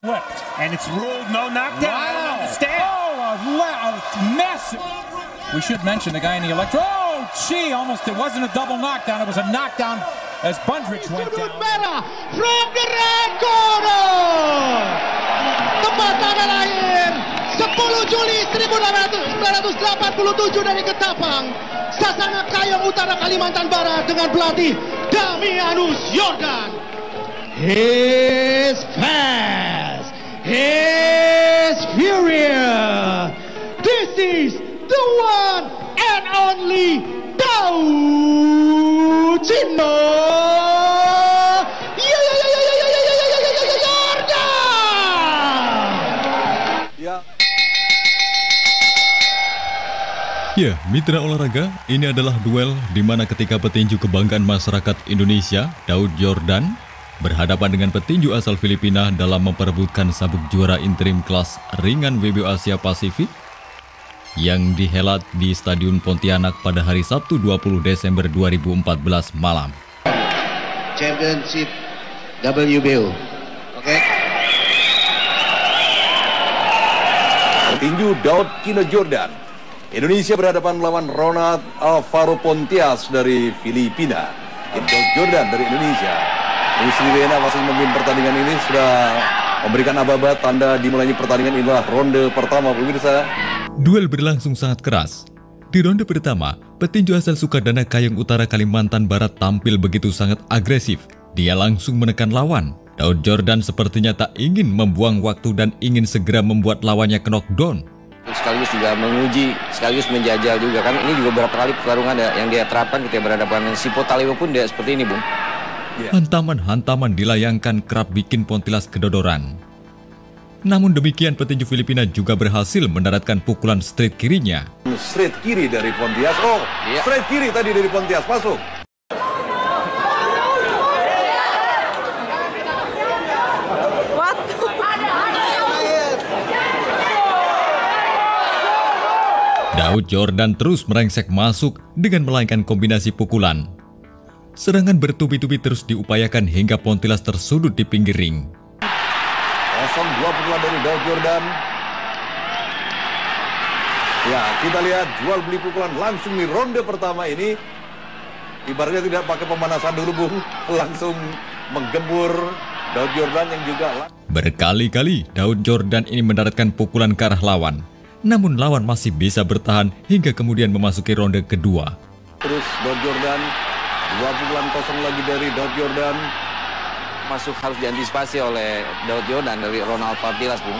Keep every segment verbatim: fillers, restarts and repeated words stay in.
And it's ruled no knockdown. Wow. Understand? Oh, a, a mess. We should mention the guy in the electro. Oh, gee, almost it wasn't a double knockdown. It was a knockdown as Bundrich went down. From the red corner. Tempat tanggal lahir sepuluh Juli seribu sembilan ratus delapan puluh tujuh dari Ketapang, Sasana Kayong Utara, Kalimantan Barat, dengan pelatih Damianus Yordan. He's fast. He's furious. This is the one and only Daud Chino Yordan. Ya, mitra olahraga, ini adalah duel di mana ketika petinju kebanggaan masyarakat Indonesia, Daud Yordan, berhadapan dengan petinju asal Filipina dalam memperebutkan sabuk juara interim kelas ringan W B O Asia Pasifik yang dihelat di Stadion Pontianak pada hari Sabtu dua puluh Desember dua ribu empat belas malam. Championship W B O. Oke. Okay. Petinju Daud Chino Yordan, Indonesia berhadapan melawan Ronald Alvaro Pontias dari Filipina. Daud Yordan dari Indonesia, Musri Wena masih memimpin pertandingan ini, sudah memberikan aba-aba tanda dimulainya pertandingan. Inilah ronde pertama, pemirsa. Duel berlangsung sangat keras. Di ronde pertama, petinju asal Sukadana Kayong Utara, Kalimantan Barat tampil begitu sangat agresif. Dia langsung menekan lawan. Daud Yordan sepertinya tak ingin membuang waktu dan ingin segera membuat lawannya knockdown. Sekaligus juga menguji, sekaligus menjajal juga. Kan ini juga beberapa kali pertarungan yang dia terapkan ketika berhadapan dengan Sipo Talewo pun dia seperti ini, Bung. Hantaman-hantaman dilayangkan kerap bikin Pontilas kedodoran. Namun demikian petinju Filipina juga berhasil mendaratkan pukulan straight kirinya. Straight kiri dari Pontias. Oh, iya. Straight kiri tadi dari Pontias, masuk. Daud Yordan terus merengsek masuk dengan melakukan kombinasi pukulan. Serangan bertubi-tubi terus diupayakan hingga Pontilas tersudut di pinggir ring. Kosong dua pukulan dari Daud Yordan. Ya, kita lihat jual beli pukulan langsung di ronde pertama ini. Ibaratnya tidak pakai pemanasan dulu, Bung. Langsung menggembur Daud Yordan yang juga... Berkali-kali Daud Yordan ini mendaratkan pukulan ke arah lawan. Namun lawan masih bisa bertahan hingga kemudian memasuki ronde kedua. Terus Daud Yordan, dua pukulan kosong lagi dari Daud Yordan. Masuk harus diantisipasi oleh Daud Yordan dari Ronald Pontias, Bung.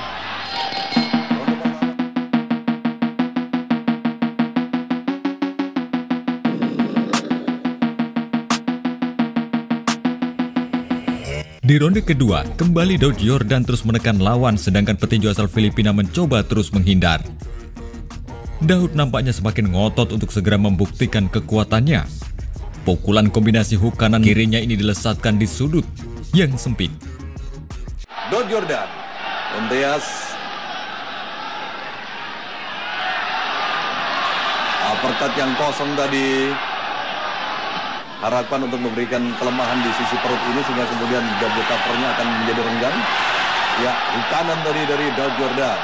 Di ronde kedua, kembali Daud Yordan terus menekan lawan sedangkan petinju asal Filipina mencoba terus menghindar. Daud nampaknya semakin ngotot untuk segera membuktikan kekuatannya. Pukulan kombinasi hook kanan kirinya ini dilesatkan di sudut yang sempit. Daud Yordan, Pontias. Uppercut yang kosong tadi. Harapan untuk memberikan kelemahan di sisi perut ini sehingga kemudian double covernya akan menjadi renggang. Ya, di kanan tadi dari Daud Yordan.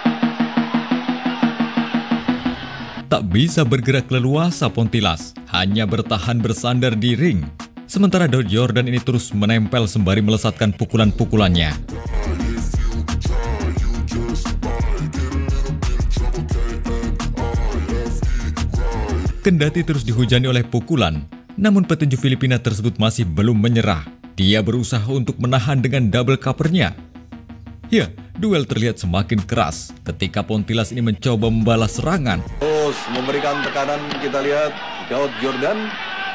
Tak bisa bergerak leluasa Pontilas, hanya bertahan bersandar di ring. Sementara Daud Yordan ini terus menempel sembari melesatkan pukulan-pukulannya. Kendati terus dihujani oleh pukulan, namun petinju Filipina tersebut masih belum menyerah. Dia berusaha untuk menahan dengan double covernya. Ya, duel terlihat semakin keras ketika Pontilas ini mencoba membalas serangan. Terus memberikan tekanan, kita lihat Daud Yordan.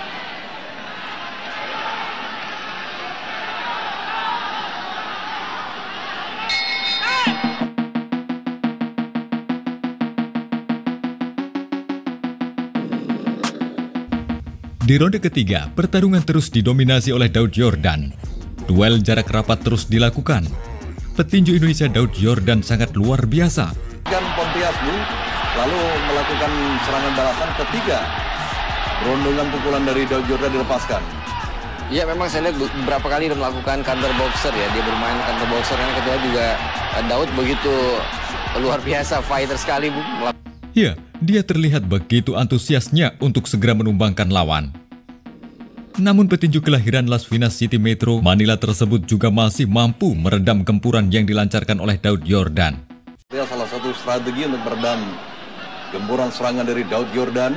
Di ronde ketiga, pertarungan terus didominasi oleh Daud Yordan. Duel jarak rapat terus dilakukan. Petinju Indonesia Daud Yordan sangat luar biasa. Dan Pontias lalu melakukan serangan balasan ketiga. Rondongan pukulan dari Daud Yordan dilepaskan. Ya memang saya lihat beberapa kali dia melakukan counter boxer ya. Dia bermain counter boxer. Yang kedua juga Daud begitu luar biasa fighter sekali, Bu. Ya, dia terlihat begitu antusiasnya untuk segera menumbangkan lawan. Namun petinju kelahiran Las Vegas City Metro Manila tersebut juga masih mampu meredam gempuran yang dilancarkan oleh Daud Yordan. Dia salah satu strategi untuk meredam gempuran serangan dari Daud Yordan.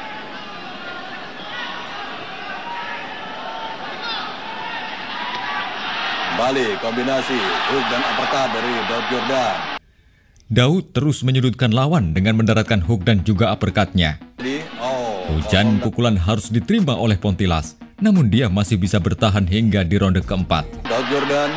Kembali kombinasi hook dan uppercut dari Daud Yordan. Daud terus menyudutkan lawan dengan mendaratkan hook dan juga uppercut-nya. Oh, Hujan pukulan harus diterima oleh Pontilas, namun dia masih bisa bertahan hingga di ronde keempat. Daud Yordan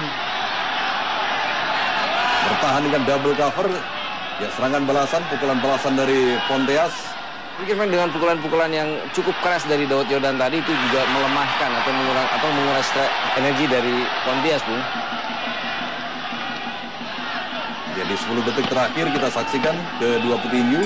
bertahan dengan double cover. Ya, serangan balasan, pukulan balasan dari Pontias. Mungkin dengan pukulan-pukulan yang cukup keras dari Daud Yordan tadi itu juga melemahkan atau mengurangi atau menguras energi dari Pontias, Bu. Jadi sepuluh detik terakhir kita saksikan kedua petinju.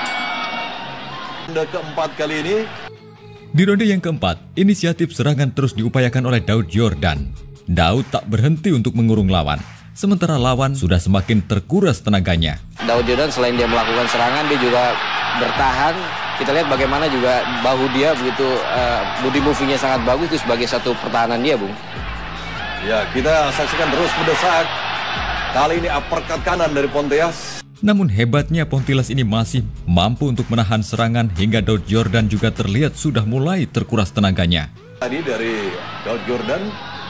Ronde keempat kali ini. Di ronde yang keempat, inisiatif serangan terus diupayakan oleh Daud Yordan. Daud tak berhenti untuk mengurung lawan, sementara lawan sudah semakin terkuras tenaganya. Daud Yordan selain dia melakukan serangan, dia juga bertahan. Kita lihat bagaimana juga bahu dia begitu, uh, body moving-nya sangat bagus, itu sebagai satu pertahanan dia, Bung. Ya, kita saksikan terus mendesak. Kali ini uppercut kanan dari Pontias. Namun hebatnya Pontilas ini masih mampu untuk menahan serangan hingga Daud Yordan juga terlihat sudah mulai terkuras tenaganya. Tadi dari Daud Yordan.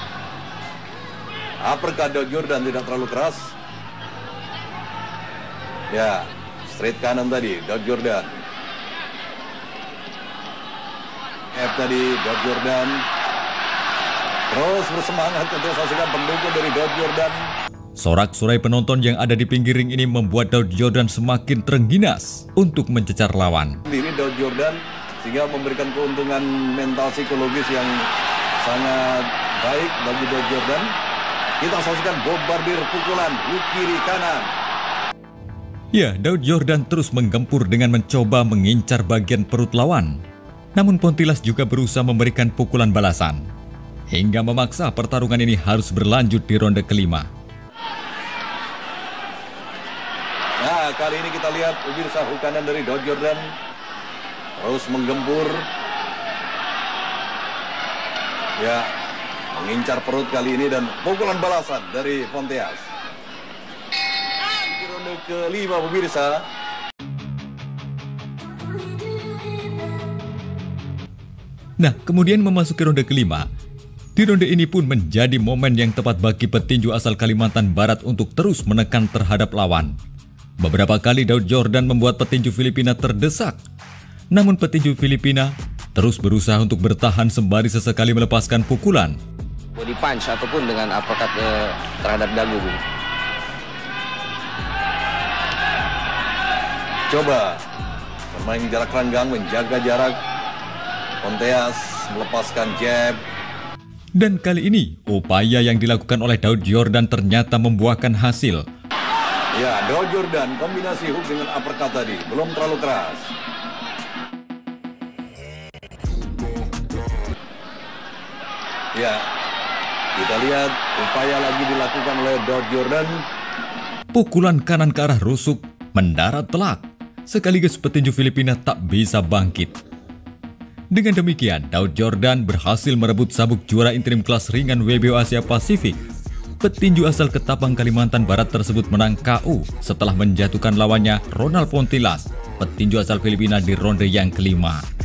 Uppercut Daud Yordan tidak terlalu keras. Ya, straight kanan tadi Daud Yordan. F tadi Daud Yordan. Terus bersemangat untuk saksikan pendukung dari Daud Yordan. Sorak-sorai penonton yang ada di pinggir ring ini membuat Daud Yordan semakin terengginas untuk mencecar lawan. Diri Daud Yordan sehingga memberikan keuntungan mental psikologis yang sangat baik bagi Daud Yordan. Kita saksikan bombardir pukulan hook kiri kanan. Ya, Daud Yordan terus menggempur dengan mencoba mengincar bagian perut lawan. Namun Pontilas juga berusaha memberikan pukulan balasan, hingga memaksa pertarungan ini harus berlanjut di ronde kelima. Nah, kali ini kita lihat pemirsa hook kanan dari Daud Yordan terus menggempur. Ya, mengincar perut kali ini dan pukulan balasan dari Pontias. Di ronde kelima pemirsa. Nah, kemudian memasuki ronde kelima. Di ronde ini pun menjadi momen yang tepat bagi petinju asal Kalimantan Barat untuk terus menekan terhadap lawan. Beberapa kali Daud Yordan membuat petinju Filipina terdesak. Namun petinju Filipina terus berusaha untuk bertahan sembari sesekali melepaskan pukulan. Body punch ataupun dengan uppercut eh, terhadap dagu, Bu. Coba bermain jarak renggang, menjaga jarak. Pontias melepaskan jab. Dan kali ini, upaya yang dilakukan oleh Daud Yordan ternyata membuahkan hasil. Ya, Daud Yordan kombinasi hook dengan uppercut tadi belum terlalu keras. Ya, kita lihat upaya lagi dilakukan oleh Daud Yordan. Pukulan kanan ke arah rusuk mendarat telak, sekaligus petinju Filipina tak bisa bangkit. Dengan demikian, Daud Yordan berhasil merebut sabuk juara interim kelas ringan W B O Asia Pasifik. Petinju asal Ketapang Kalimantan Barat tersebut menang K O setelah menjatuhkan lawannya Ronald Pontilas, petinju asal Filipina di ronde yang kelima.